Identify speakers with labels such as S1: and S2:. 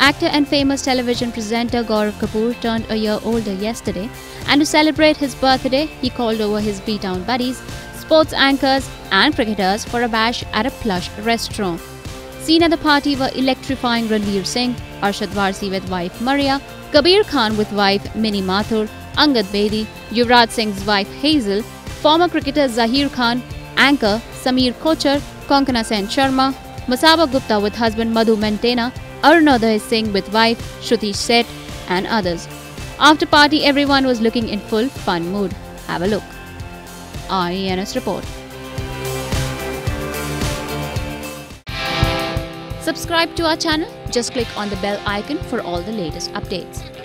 S1: Actor and famous television presenter Gaurav Kapur turned a year older yesterday, and to celebrate his birthday, he called over his B-Town buddies, sports anchors and cricketers for a bash at a plush restaurant. Seen at the party were electrifying Ranveer Singh, Arshad Warsi with wife Maria, Kabir Khan with wife Mini Mathur, Angad Bedi, Yuvraj Singh's wife Hazel, former cricketer Zaheer Khan, anchor Sameer Kochchar, Konkana Sen Gupta, Masaba Gupta with husband Madhu Mantena, Arunoday Singh with wife Shruthi Seth and others. After party, everyone was looking in full fun mood. Have a look. RENS report. Subscribe to our channel. Just click on the bell icon for all the latest updates.